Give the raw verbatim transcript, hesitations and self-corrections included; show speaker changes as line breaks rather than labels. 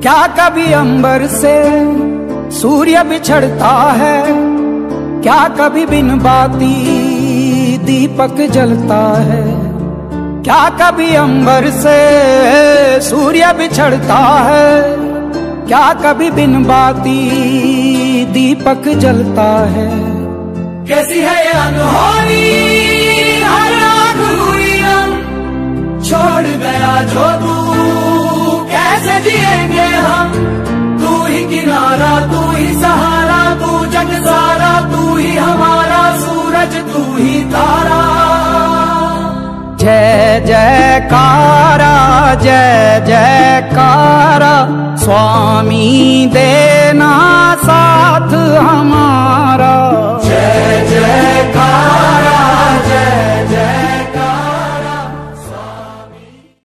क्या कभी अंबर से सूर्य बिछड़ता है, क्या कभी बिन बाती दीपक जलता है। क्या कभी अंबर से सूर्य बिछड़ता है, क्या कभी बिन बाती दीपक जलता है।
कैसी है ये अनहोनी हर आग हुई रंग, छोड़ गया जो तू कैसे जिएंगे हम। तू ही किनारा, तू ही सहारा, तू जग सारा, तू ही हमारा सूरज, तू ही तारा।
जय जयकारा जय जयकारा, स्वामी देना साथ हमारा।
जय जयकारा